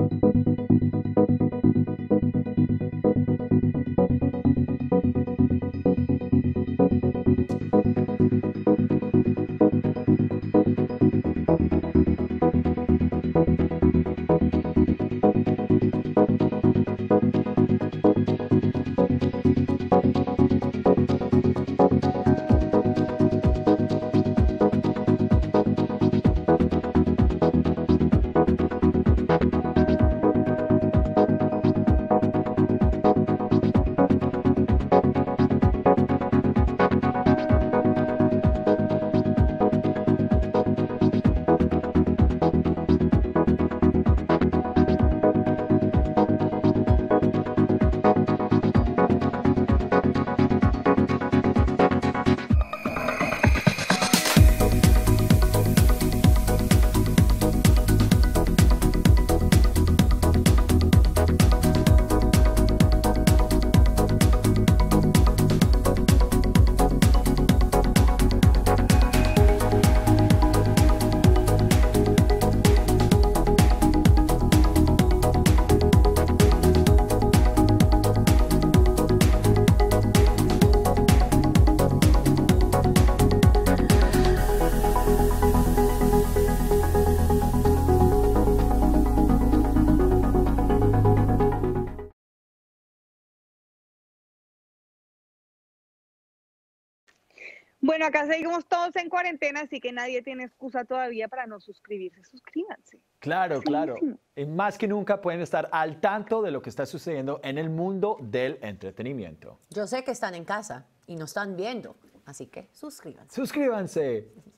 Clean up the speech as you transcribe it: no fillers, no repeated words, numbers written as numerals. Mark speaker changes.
Speaker 1: Bueno, acá seguimos todos en cuarentena, así que nadie tiene excusa todavía para no suscribirse. Suscríbanse.
Speaker 2: Claro, claro.
Speaker 1: Facilísimo.
Speaker 2: Y más que nunca pueden estar al tanto de lo que está sucediendo en el mundo del entretenimiento.
Speaker 3: Yo sé que están en casa y nos están viendo, así que suscríbanse.
Speaker 2: Suscríbanse.